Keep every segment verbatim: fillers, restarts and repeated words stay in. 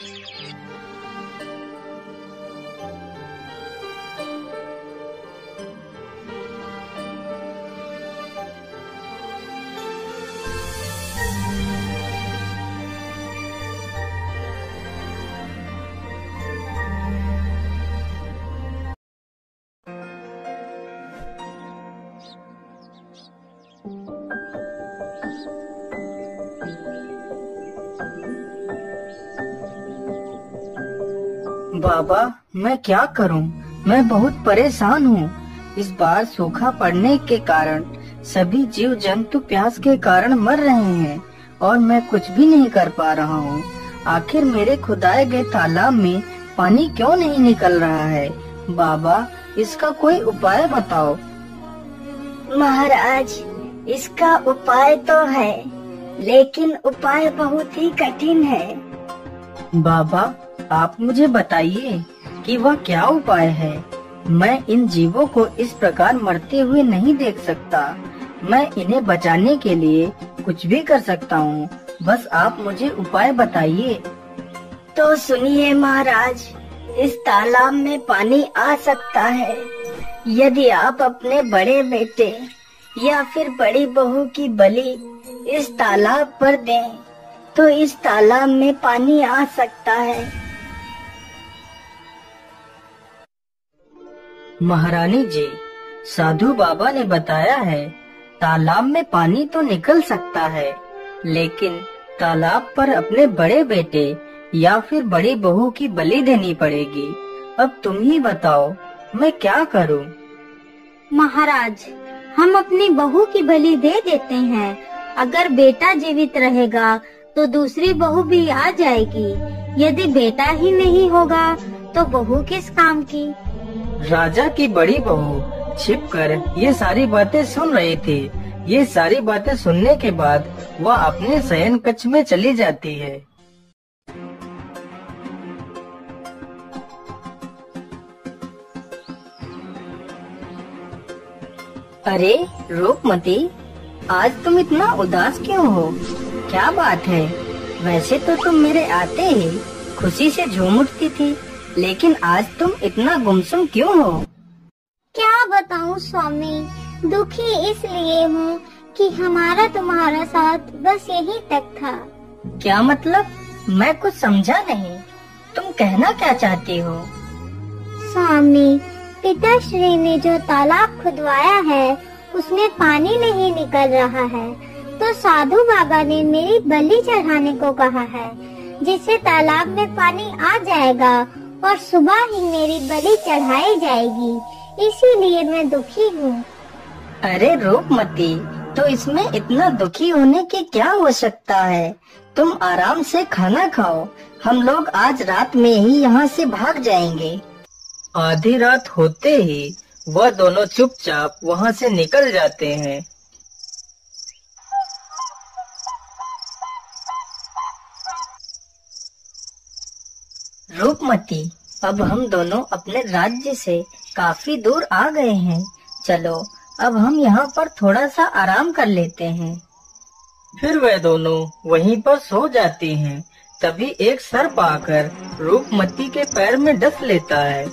बाबा, मैं क्या करूं? मैं बहुत परेशान हूं। इस बार सूखा पड़ने के कारण सभी जीव जंतु प्यास के कारण मर रहे हैं और मैं कुछ भी नहीं कर पा रहा हूं। आखिर मेरे खुदाए गए तालाब में पानी क्यों नहीं निकल रहा है? बाबा, इसका कोई उपाय बताओ। महाराज, इसका उपाय तो है, लेकिन उपाय बहुत ही कठिन है। बाबा, आप मुझे बताइए कि वह क्या उपाय है। मैं इन जीवों को इस प्रकार मरते हुए नहीं देख सकता। मैं इन्हें बचाने के लिए कुछ भी कर सकता हूँ। बस आप मुझे उपाय बताइए। तो सुनिए महाराज, इस तालाब में पानी आ सकता है यदि आप अपने बड़े बेटे या फिर बड़ी बहू की बलि इस तालाब पर दें, तो इस तालाब में पानी आ सकता है। महारानी जी, साधु बाबा ने बताया है तालाब में पानी तो निकल सकता है, लेकिन तालाब पर अपने बड़े बेटे या फिर बड़ी बहू की बलि देनी पड़ेगी। अब तुम ही बताओ, मैं क्या करूं? महाराज, हम अपनी बहू की बलि दे देते हैं। अगर बेटा जीवित रहेगा तो दूसरी बहू भी आ जाएगी। यदि बेटा ही नहीं होगा तो बहू किस काम की? राजा की बड़ी बहू छिपकर ये सारी बातें सुन रही थी। ये सारी बातें सुनने के बाद वह अपने शयन कक्ष में चली जाती है। अरे रूपमती, आज तुम इतना उदास क्यों हो? क्या बात है? वैसे तो तुम मेरे आते ही खुशी से झूम उठती थी, लेकिन आज तुम इतना गुमसुम क्यों हो? क्या बताऊं स्वामी, दुखी इसलिए हूँ कि हमारा तुम्हारा साथ बस यही तक था। क्या मतलब? मैं कुछ समझा नहीं। तुम कहना क्या चाहती हो? स्वामी, पिताश्री ने जो तालाब खुदवाया है उसमें पानी नहीं निकल रहा है, तो साधु बाबा ने मेरी बलि चढ़ाने को कहा है, जिससे तालाब में पानी आ जाएगा और सुबह ही मेरी बलि चढ़ाई जाएगी। इसीलिए मैं दुखी हूँ। अरे रूपमती, तो इसमें इतना दुखी होने की क्या आवश्यकता है? तुम आराम से खाना खाओ। हम लोग आज रात में ही यहाँ से भाग जाएंगे। आधी रात होते ही वह दोनों चुपचाप वहाँ से निकल जाते हैं। रूपमती, अब हम दोनों अपने राज्य से काफी दूर आ गए हैं। चलो अब हम यहाँ पर थोड़ा सा आराम कर लेते हैं। फिर वे दोनों वहीं पर सो जाती हैं। तभी एक सर्प आकर रूपमती के पैर में डस लेता है।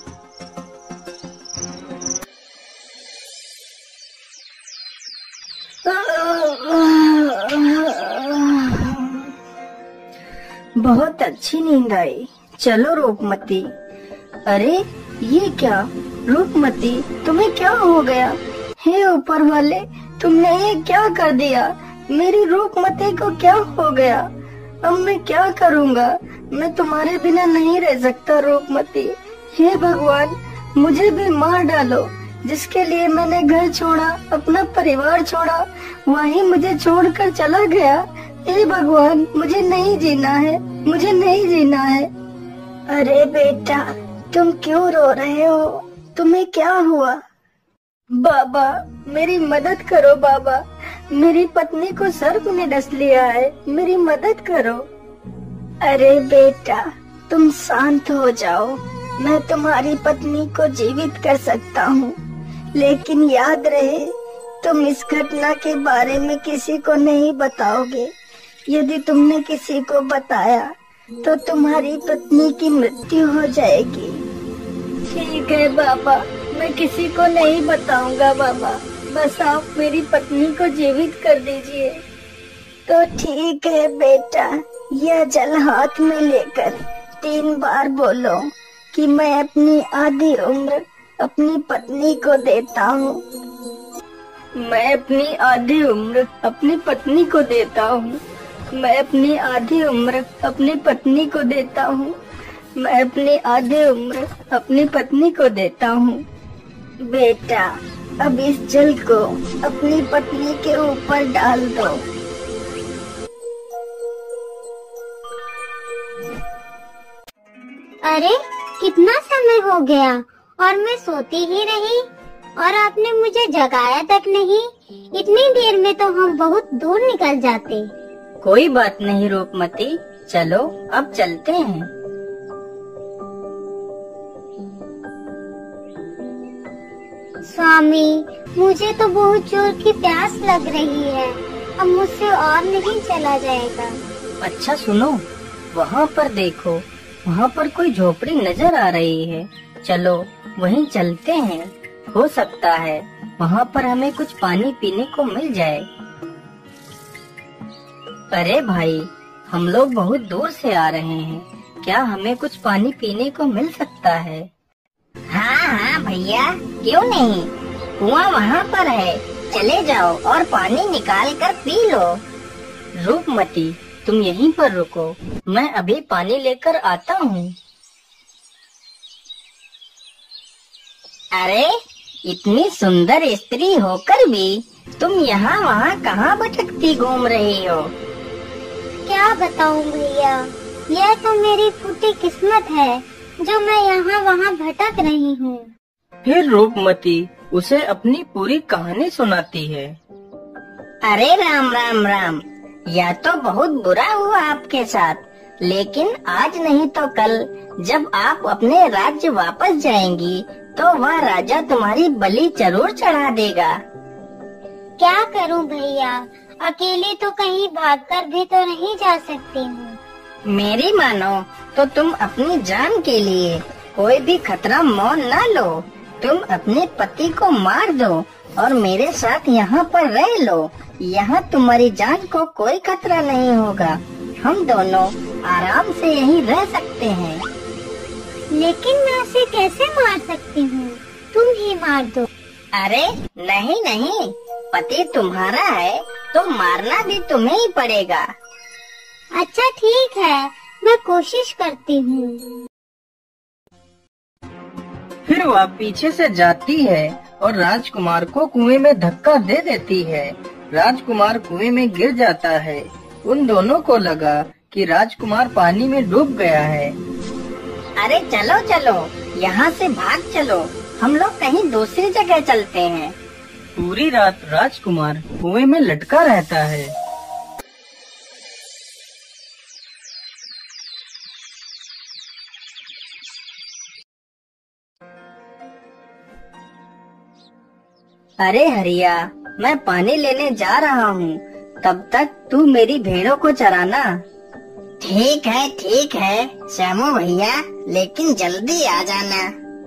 बहुत अच्छी नींद आई। चलो रूपमती। अरे ये क्या रूपमती, तुम्हें क्या हो गया? हे ऊपर वाले, तुमने ये क्या कर दिया? मेरी रूपमती को क्या हो गया? अब मैं क्या करूँगा? मैं तुम्हारे बिना नहीं रह सकता रूपमती। हे भगवान, मुझे भी मार डालो। जिसके लिए मैंने घर छोड़ा, अपना परिवार छोड़ा, वही मुझे छोड़कर चला गया। हे भगवान, मुझे नहीं जीना है, मुझे नहीं जीना है। अरे बेटा, तुम क्यों रो रहे हो? तुम्हें क्या हुआ? बाबा, मेरी मदद करो बाबा। मेरी पत्नी को सर्प ने डस लिया है, मेरी मदद करो। अरे बेटा, तुम शांत हो जाओ। मैं तुम्हारी पत्नी को जीवित कर सकता हूँ, लेकिन याद रहे तुम इस घटना के बारे में किसी को नहीं बताओगे। यदि तुमने किसी को बताया तो तुम्हारी पत्नी की मृत्यु हो जाएगी। ठीक है बाबा, मैं किसी को नहीं बताऊंगा बाबा, बस आप मेरी पत्नी को जीवित कर दीजिए। तो ठीक है बेटा, यह जल हाथ में लेकर तीन बार बोलो कि मैं अपनी आधी उम्र अपनी पत्नी को देता हूँ। मैं अपनी आधी उम्र अपनी पत्नी को देता हूँ। मैं अपनी आधी उम्र अपनी पत्नी को देता हूँ। मैं अपनी आधी उम्र अपनी पत्नी को देता हूँ। बेटा, अब इस जल को अपनी पत्नी के ऊपर डाल दो। अरे कितना समय हो गया और मैं सोती ही रही और आपने मुझे जगाया तक नहीं। इतनी देर में तो हम बहुत दूर निकल जाते। कोई बात नहीं रूपमती, चलो अब चलते हैं। स्वामी, मुझे तो बहुत जोर की प्यास लग रही है, अब मुझसे और नहीं चला जाएगा। अच्छा सुनो, वहाँ पर देखो, वहाँ पर कोई झोपड़ी नजर आ रही है, चलो वहीं चलते हैं। हो सकता है वहाँ पर हमें कुछ पानी पीने को मिल जाए। अरे भाई, हम लोग बहुत दूर से आ रहे हैं, क्या हमें कुछ पानी पीने को मिल सकता है? हाँ हाँ भैया, क्यों नहीं, कुआं वहाँ पर है, चले जाओ और पानी निकाल कर पी लो। रूपमती, तुम यहीं पर रुको, मैं अभी पानी लेकर आता हूँ। अरे, इतनी सुंदर स्त्री होकर भी तुम यहाँ वहाँ कहाँ भटकती घूम रही हो? क्या बताऊं भैया, यह तो मेरी फूटी किस्मत है जो मैं यहाँ वहाँ भटक रही हूँ। फिर रूपमती उसे अपनी पूरी कहानी सुनाती है। अरे राम राम राम, यह तो बहुत बुरा हुआ आपके साथ, लेकिन आज नहीं तो कल जब आप अपने राज्य वापस जाएंगी तो वह राजा तुम्हारी बलि जरूर चढ़ा देगा। क्या करूं भैया, अकेले तो कहीं भागकर भी तो नहीं जा सकती हूँ। मेरी मानो तो तुम अपनी जान के लिए कोई भी खतरा मोल न लो। तुम अपने पति को मार दो और मेरे साथ यहाँ पर रह लो। यहाँ तुम्हारी जान को कोई खतरा नहीं होगा। हम दोनों आराम से यहीं रह सकते हैं। लेकिन मैं उसे कैसे मार सकती हूँ? तुम ही मार दो। अरे नहीं नहीं, पति तुम्हारा है तो मारना भी तुम्हें ही पड़ेगा। अच्छा ठीक है, मैं कोशिश करती हूँ। फिर वह पीछे से जाती है और राजकुमार को कुएं में धक्का दे देती है। राजकुमार कुएं में गिर जाता है। उन दोनों को लगा कि राजकुमार पानी में डूब गया है। अरे चलो चलो, यहाँ से भाग चलो, हम लोग कहीं दूसरी जगह चलते हैं। पूरी रात राजकुमार कुएं में लटका रहता है। अरे हरिया, मैं पानी लेने जा रहा हूँ, तब तक तू मेरी भेड़ों को चराना। ठीक है ठीक है श्यामू भैया, लेकिन जल्दी आ जाना।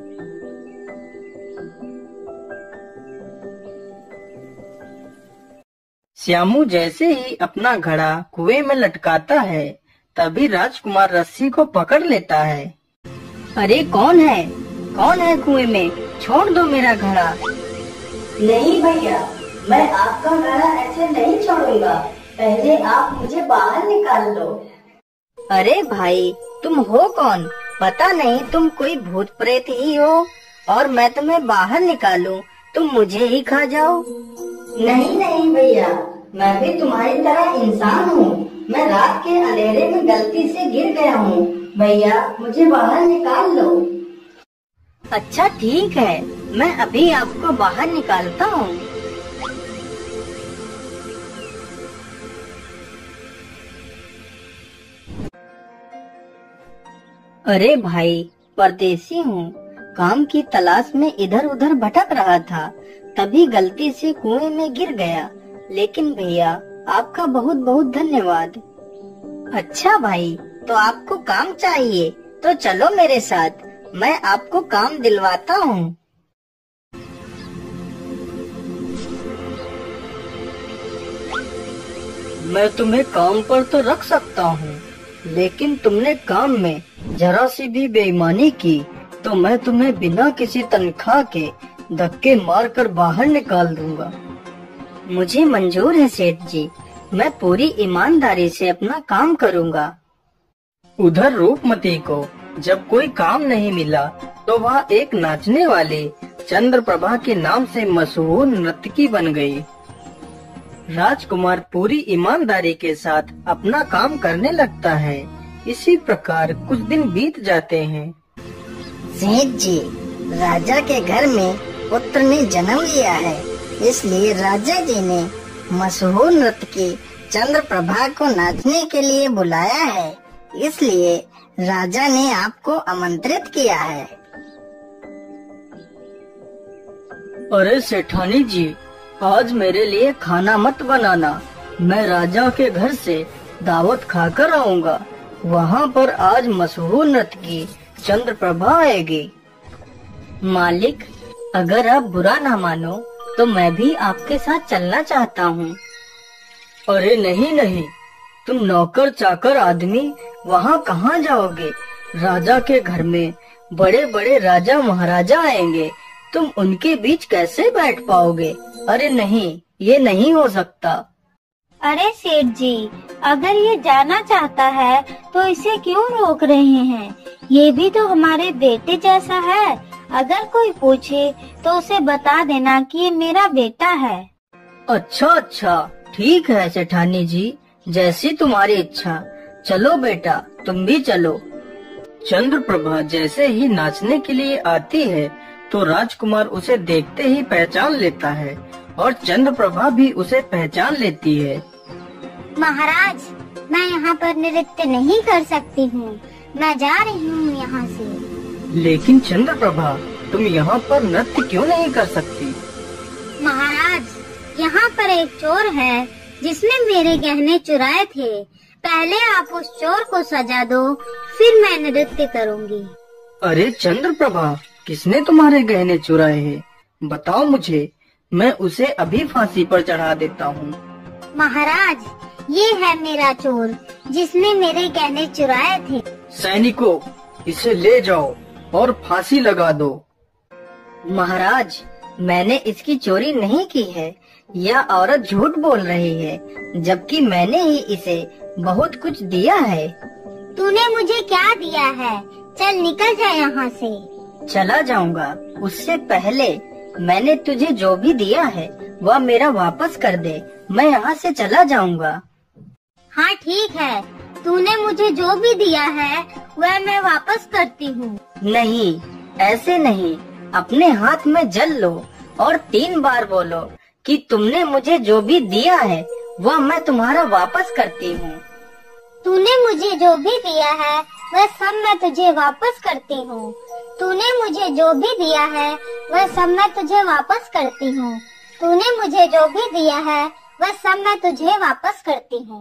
श्यामू जैसे ही अपना घड़ा कुएं में लटकाता है, तभी राजकुमार रस्सी को पकड़ लेता है। अरे कौन है, कौन है कुएं में? छोड़ दो मेरा घड़ा। नहीं भैया, मैं आपका घड़ा ऐसे नहीं छोड़ूंगा, पहले आप मुझे बाहर निकाल लो। अरे भाई, तुम हो कौन? पता नहीं तुम कोई भूत प्रेत ही हो और मैं तुम्हें बाहर निकालूं, तुम मुझे ही खा जाओ। नहीं नहीं भैया, मैं भी तुम्हारी तरह इंसान हूँ। मैं रात के अंधेरे में गलती से गिर गया हूँ। भैया मुझे बाहर निकाल लो। अच्छा ठीक है, मैं अभी आपको बाहर निकालता हूँ। अरे भाई, परदेसी हूँ, काम की तलाश में इधर उधर भटक रहा था, तभी गलती से कुएं में गिर गया। लेकिन भैया, आपका बहुत बहुत धन्यवाद। अच्छा भाई, तो आपको काम चाहिए, तो चलो मेरे साथ, मैं आपको काम दिलवाता हूँ। मैं तुम्हें काम पर तो रख सकता हूँ, लेकिन तुमने काम में जरा सी भी बेईमानी की तो मैं तुम्हें बिना किसी तनख्वाह के धक्के मारकर बाहर निकाल दूंगा। मुझे मंजूर है सेठ जी, मैं पूरी ईमानदारी से अपना काम करूँगा। उधर रूपमती को जब कोई काम नहीं मिला तो वह एक नाचने वाली चंद्रप्रभा के नाम से मशहूर नर्तकी बन गई। राजकुमार पूरी ईमानदारी के साथ अपना काम करने लगता है। इसी प्रकार कुछ दिन बीत जाते हैं। सेठ जी, राजा के घर में पुत्र ने जन्म लिया है, इसलिए राजा जी ने मशहूर नर्तकी चंद्रप्रभा को नाचने के लिए बुलाया है, इसलिए राजा ने आपको आमंत्रित किया है। अरे सेठानी जी, आज मेरे लिए खाना मत बनाना, मैं राजा के घर से दावत खाकर आऊँगा। वहाँ पर आज मशहूर नर्तकी चंद्रप्रभा आएगी। मालिक, अगर आप बुरा ना मानो तो मैं भी आपके साथ चलना चाहता हूँ। अरे नहीं नहीं, तुम नौकर चाकर आदमी वहाँ कहाँ जाओगे? राजा के घर में बड़े बड़े राजा महाराजा आएंगे, तुम उनके बीच कैसे बैठ पाओगे? अरे नहीं, ये नहीं हो सकता। अरे सेठ जी, अगर ये जाना चाहता है तो इसे क्यों रोक रहे हैं? ये भी तो हमारे बेटे जैसा है। अगर कोई पूछे तो उसे बता देना कि ये मेरा बेटा है। अच्छा अच्छा, ठीक है सेठानी जी, जैसी तुम्हारी इच्छा। चलो बेटा, तुम भी चलो। चंद्रप्रभा जैसे ही नाचने के लिए आती है तो राजकुमार उसे देखते ही पहचान लेता है और चंद्रप्रभा भी उसे पहचान लेती है। महाराज, मैं यहाँ पर नृत्य नहीं कर सकती हूँ, मैं जा रही हूँ यहाँ से। लेकिन चंद्रप्रभा, तुम यहाँ पर नृत्य क्यों नहीं कर सकती? महाराज, यहाँ पर एक चोर है जिसने मेरे गहने चुराए थे। पहले आप उस चोर को सजा दो, फिर मैं नृत्य करूँगी। अरे चंद्रप्रभा, किसने तुम्हारे गहने चुराए हैं? बताओ मुझे, मैं उसे अभी फांसी पर चढ़ा देता हूँ। महाराज, ये है मेरा चोर जिसने मेरे गहने चुराए थे। सैनिकों, इसे ले जाओ और फांसी लगा दो। महाराज, मैंने इसकी चोरी नहीं की है। यह औरत झूठ बोल रही है, जबकि मैंने ही इसे बहुत कुछ दिया है। तूने मुझे क्या दिया है? चल निकल जा यहाँ से। चला जाऊंगा, उससे पहले मैंने तुझे जो भी दिया है वह मेरा वापस कर दे। मैं यहाँ से चला जाऊंगा। हाँ ठीक है, तूने मुझे जो भी दिया है वह मैं वापस करती हूँ। नहीं, ऐसे नहीं। अपने हाथ में जल लो और तीन बार बोलो कि तुमने मुझे जो भी दिया है वह मैं तुम्हारा वापस करती हूँ। तूने मुझे जो भी दिया है वह सब मैं तुझे वापस करती हूँ। तूने मुझे जो भी दिया है वह सब मैं तुझे वापस करती हूँ। तूने मुझे जो भी दिया है वह सब मैं तुझे वापस करती हूँ।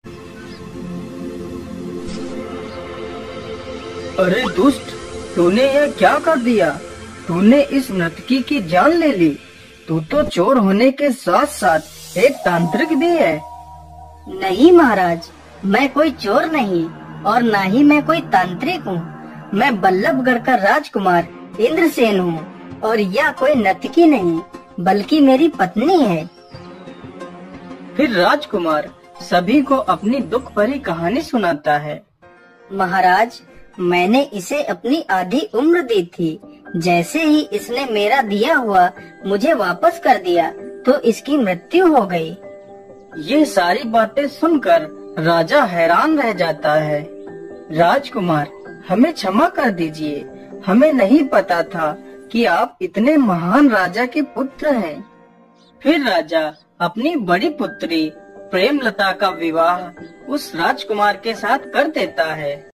अरे दुष्ट, तूने यह क्या कर दिया? तूने इस नर्तकी की जान ले ली। तू तो चोर होने के साथ साथ एक तांत्रिक भी है। नहीं महाराज, मैं कोई चोर नहीं और ना ही मैं कोई तांत्रिक हूँ। मैं बल्लभगढ़ का राजकुमार इंद्रसेन हूँ और यह कोई नर्तकी नहीं बल्कि मेरी पत्नी है। फिर राजकुमार सभी को अपनी दुख भरी कहानी सुनाता है। महाराज, मैंने इसे अपनी आधी उम्र दी थी। जैसे ही इसने मेरा दिया हुआ मुझे वापस कर दिया तो इसकी मृत्यु हो गई। ये सारी बातें सुनकर राजा हैरान रह जाता है। राजकुमार, हमें क्षमा कर दीजिए, हमें नहीं पता था कि आप इतने महान राजा के पुत्र हैं। फिर राजा अपनी बड़ी पुत्री प्रेमलता का विवाह उस राजकुमार के साथ कर देता है।